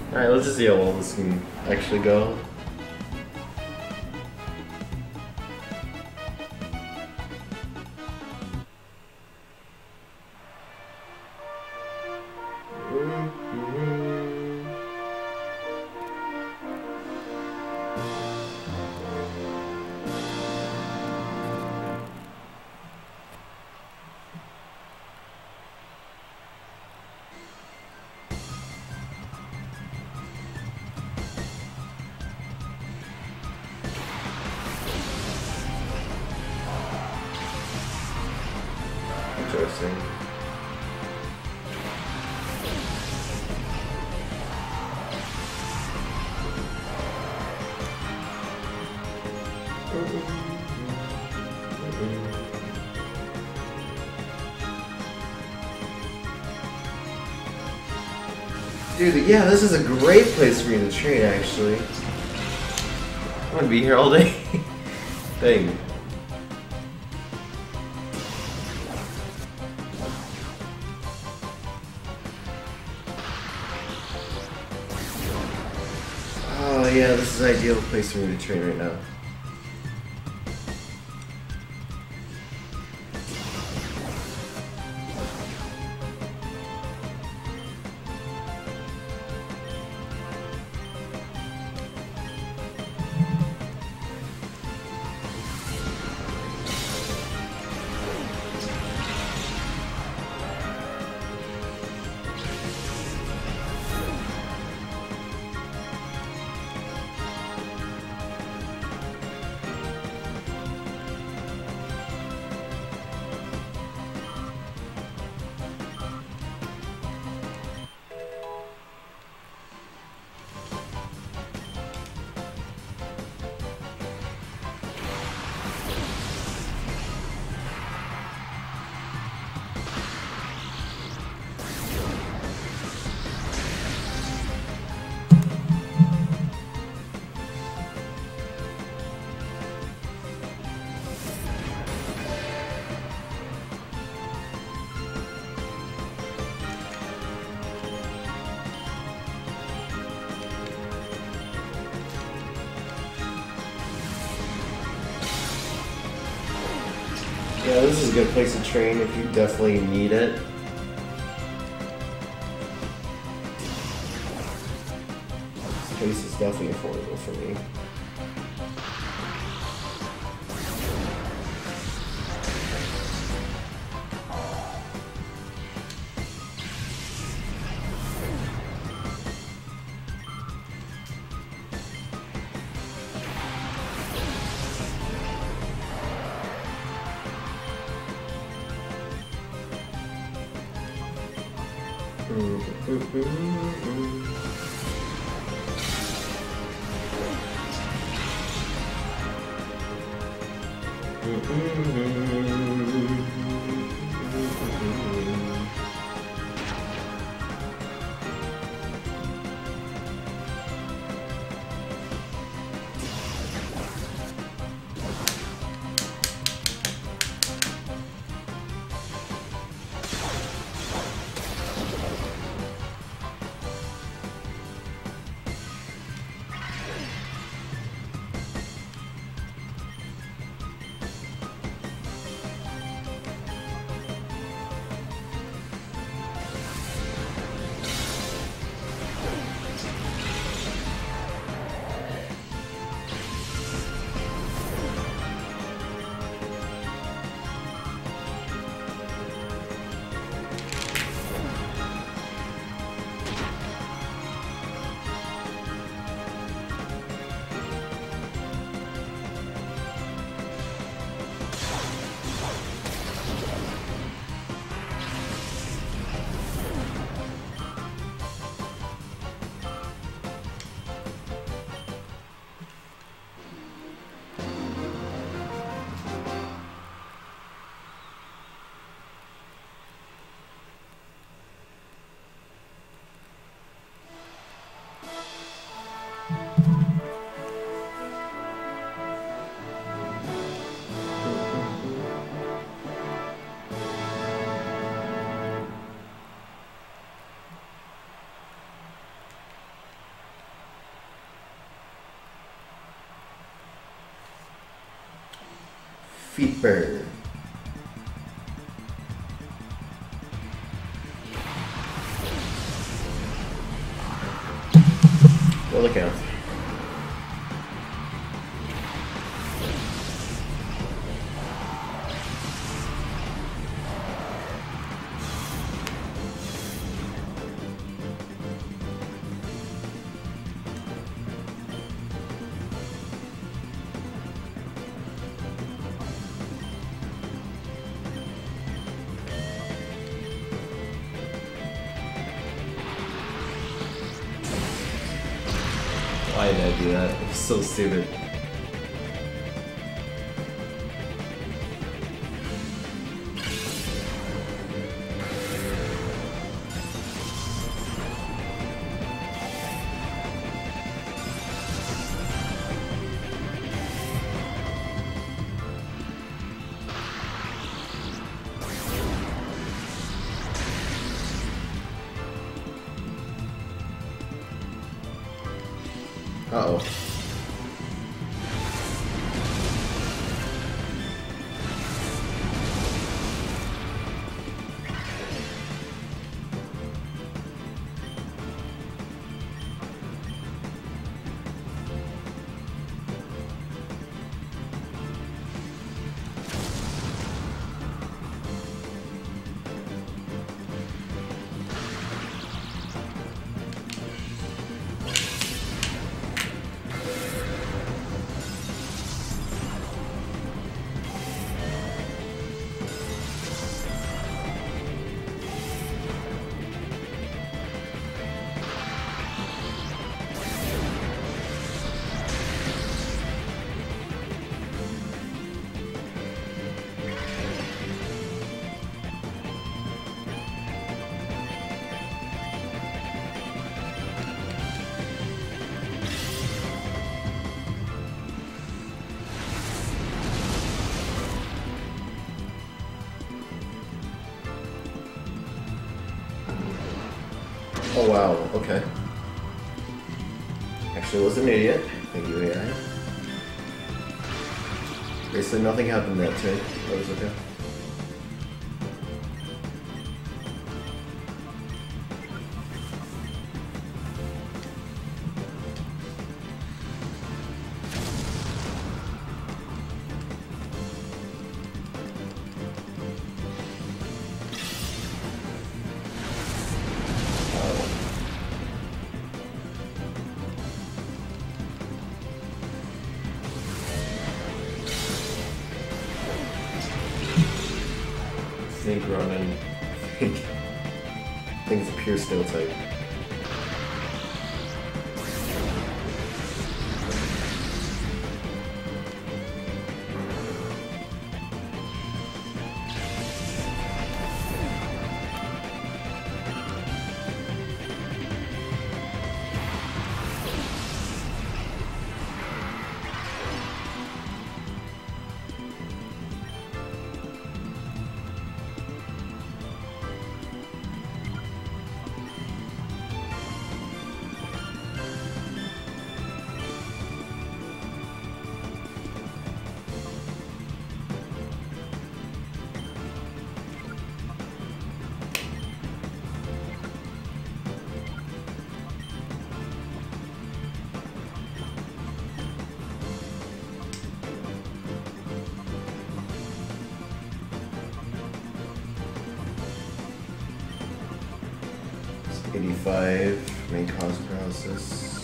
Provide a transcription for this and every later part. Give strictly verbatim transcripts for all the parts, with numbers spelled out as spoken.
Alright, let's just see how well this can actually go. Interesting. Dude, yeah, this is a great place for me to train, actually. I'm gonna be here all day. Dang. Oh yeah, this is an ideal place for me to train right now. Yeah, this is a good place to train if you definitely need it. This place is definitely affordable for me. Feet burn. Well, look out. Why did I do that? It's so stupid. Uh-oh. Oh wow, okay. Actually was an idiot. Thank you, A I. Basically nothing happened that turn. That was okay. Think Ronan. Think. I think it's a pure steel type. eighty-five, main cause paralysis.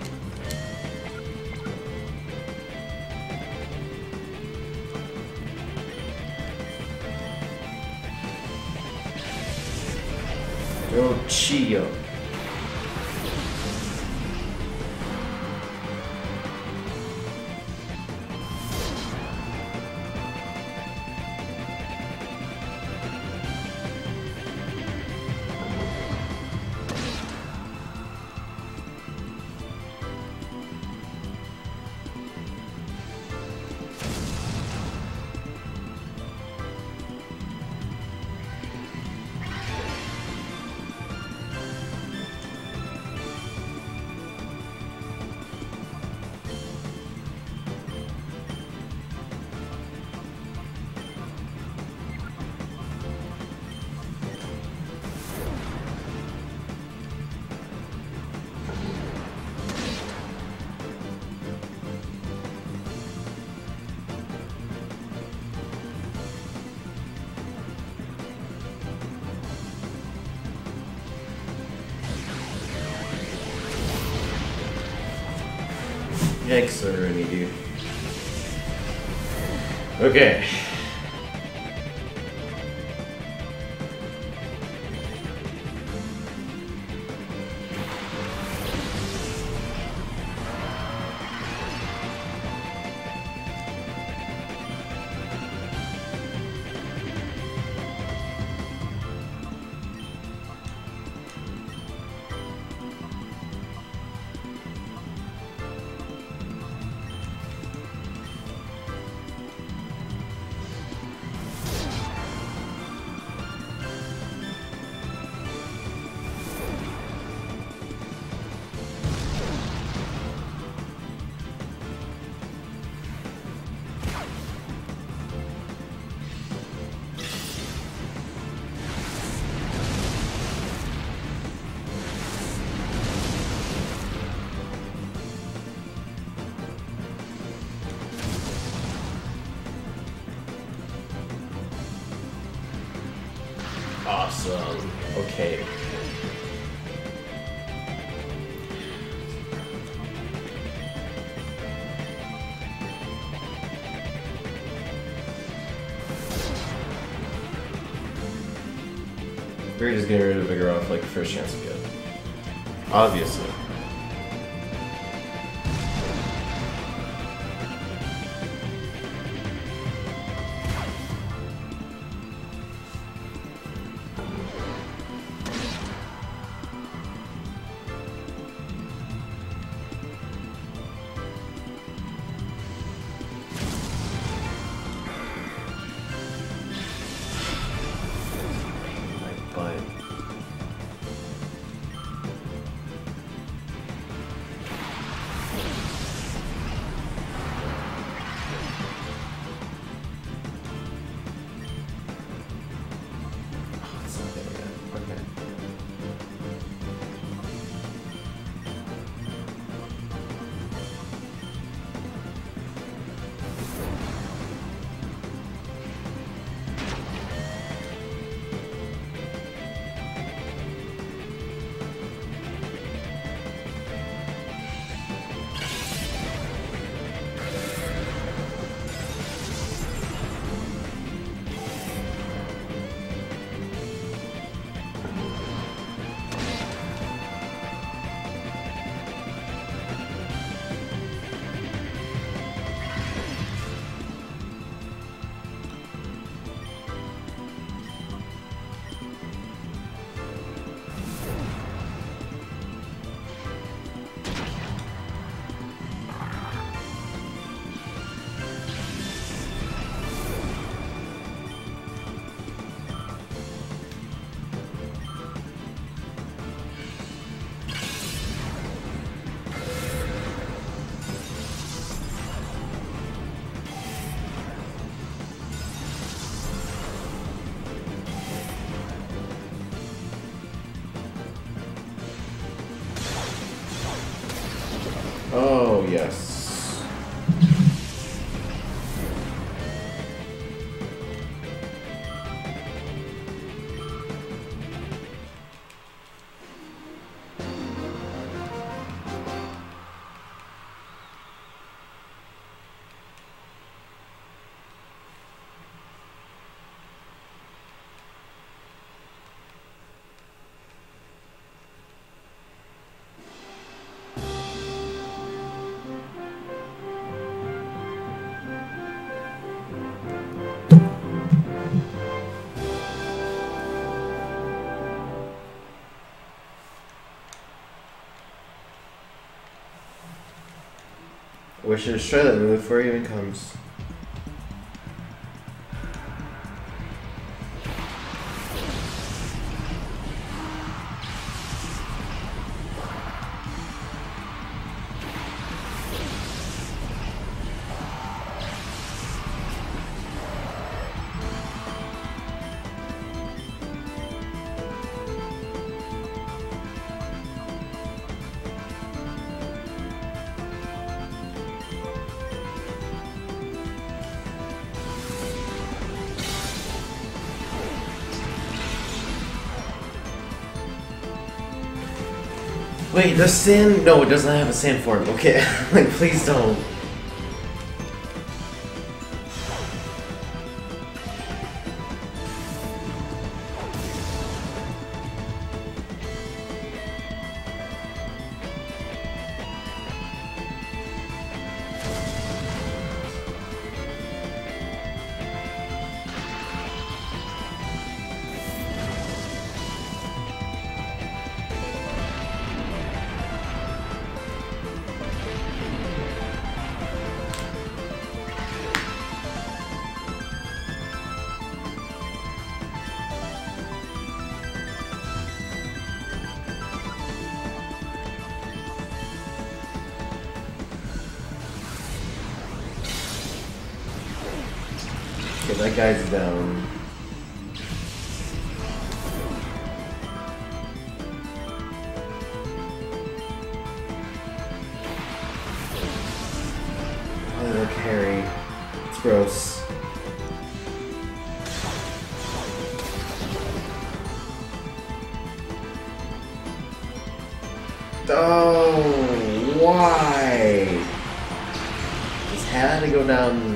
Yo, Chio. Yikes, I really need you. Okay. Awesome. Okay. We're just getting rid of Vigor off like first chance we get. Obviously. Oh, yes. We should just try that move before he even comes. Wait, the sand? No, it doesn't have a sand form. Okay, like please don't. Okay, that guy's down. Oh, look, Harry. It's gross. Oh, why? Just had to go down.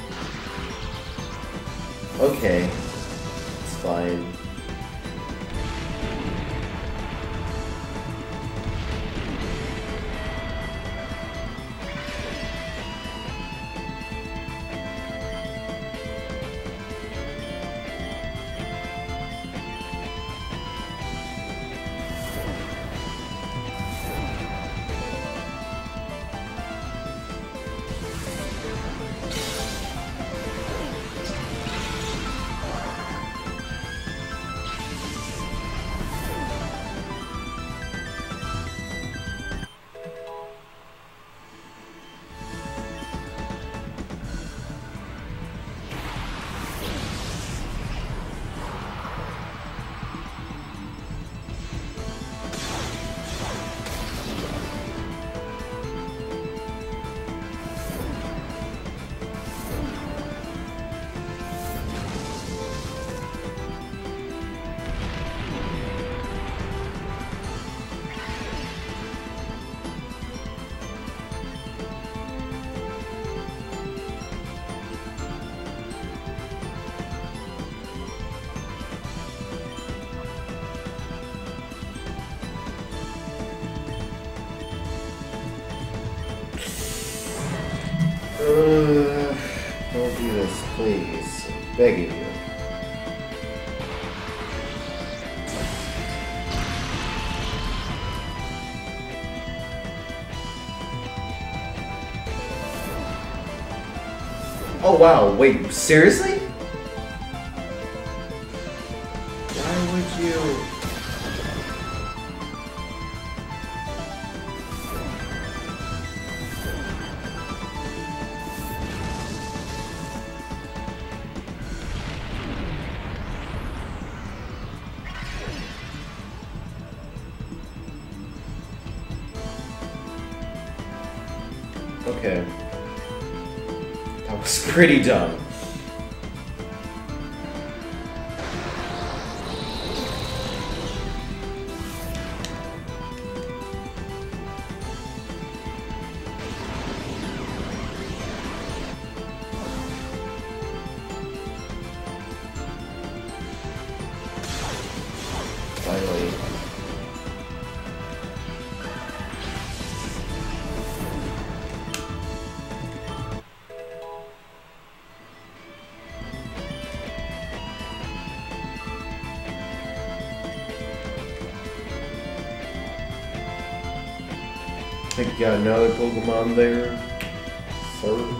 Okay, it's fine. Uh, don't do this, please. I'm begging you. Oh wow, wait, seriously? Why would you? Okay. That was pretty dumb. Finally. I think you got another Pokemon there, sir.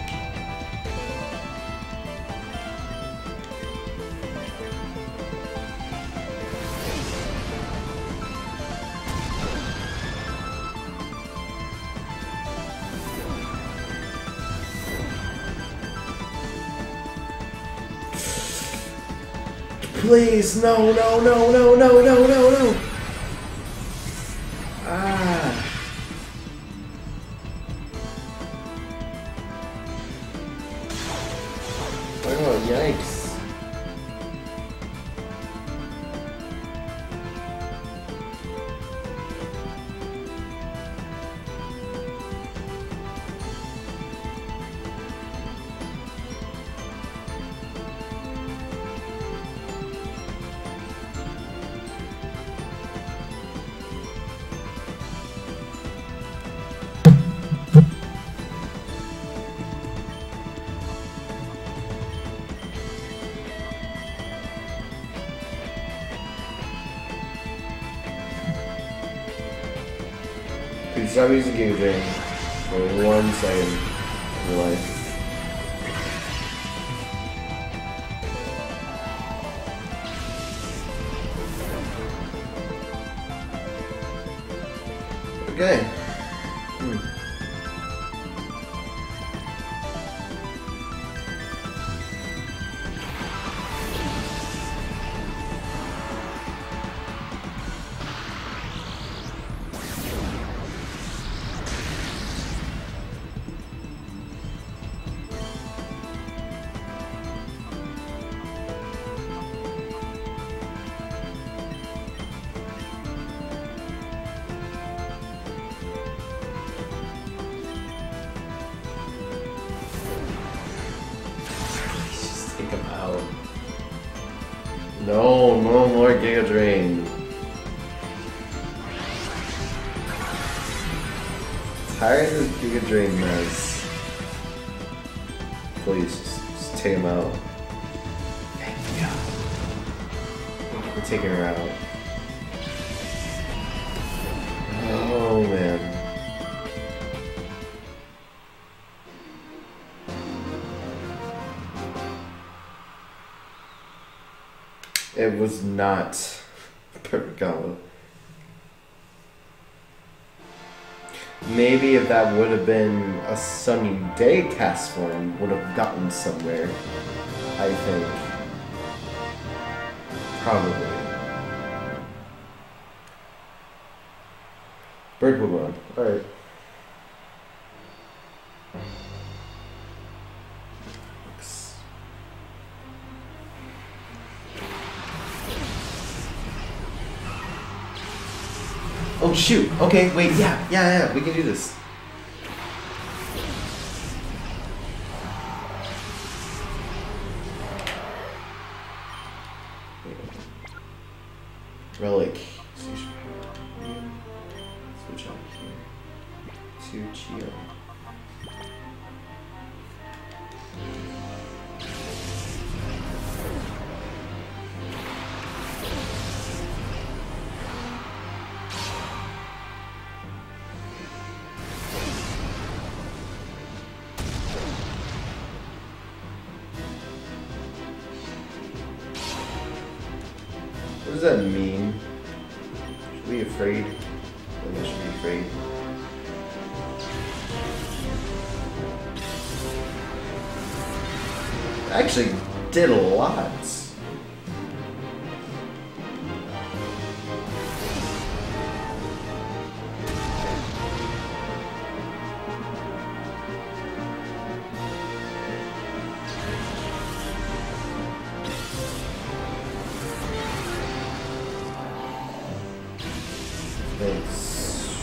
Please, no, no, no, no, no, no, no, no. Ah. Oh, yikes. Dude, stop using Giga Drain for one second of your life. Okay. Hmm. Take him out. No, no more Giga Drain. Tired of this Giga Drain mess. Please, just, just take him out. Thank you. We're taking her out. Oh man. It was not a perfect combo. Maybe if that would have been a sunny day cast form, would have gotten somewhere. I think. Probably. Bird Pokemon. Alright. Oh shoot! Okay, wait, yeah, yeah, yeah, we can do this. Relic. Switch on here. To Chio. What does that mean? Should we be afraid? I think I should be afraid. I actually did a lot. Thanks.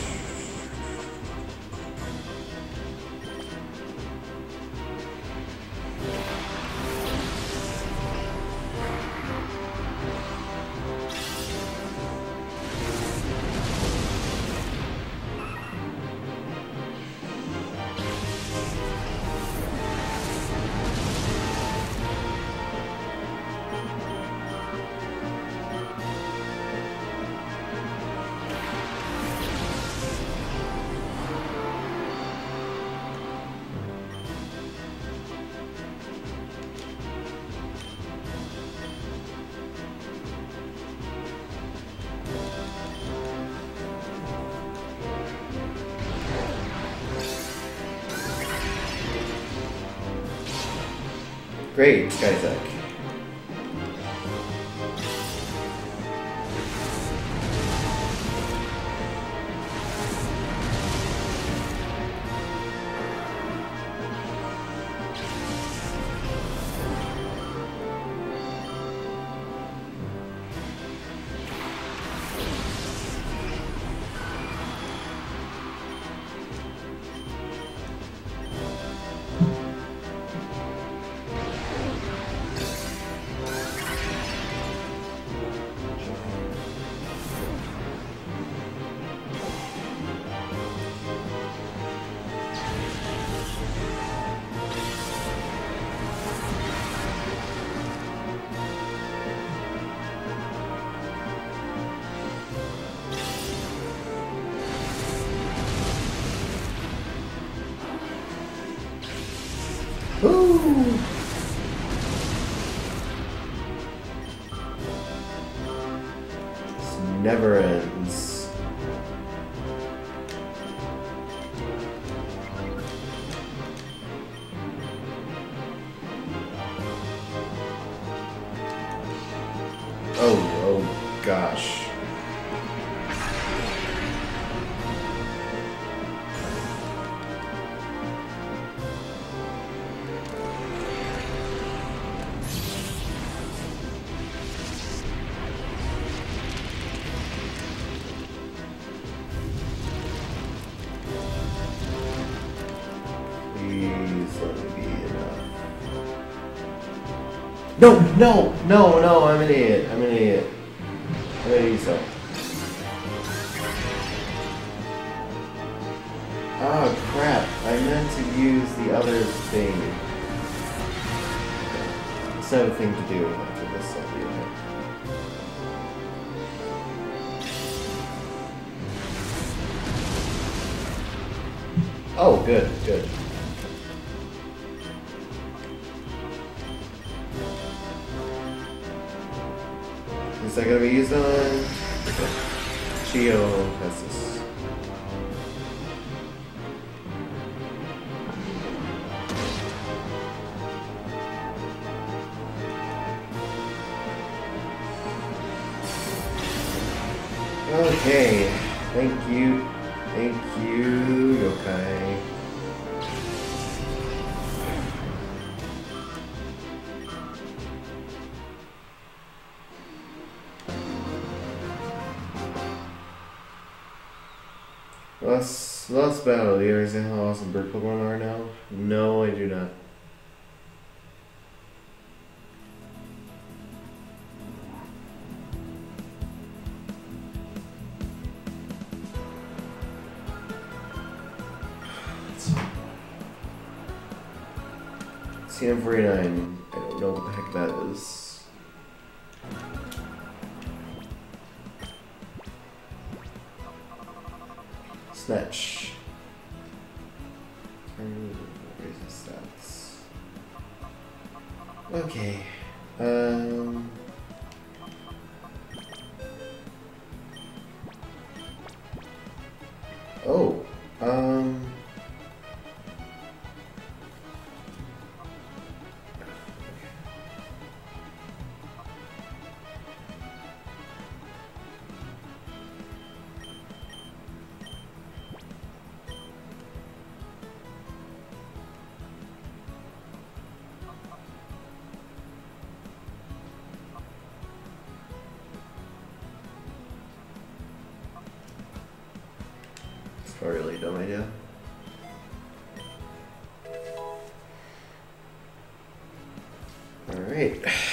Great, Skytech. Woo! This never ends. Oh, oh gosh. Please let me be enough. No, no, no, no, I'm an idiot. I'm an idiot. I'm gonna use that. Oh crap, I meant to use the other thing. It's not a thing to do after this, I'll be okay. Oh, good, good. Is that gonna be used on? Okay. Chio has this. Okay. Thank you. Thank you, Yokai. Last, last battle. Do you understand how awesome bird Pokemon are now? No, I do not. C M forty-nine. I don't know what the heck that is. Snatch. Raise the stats. Okay. Um. Oh. Um. Probably a really dumb idea. Alright.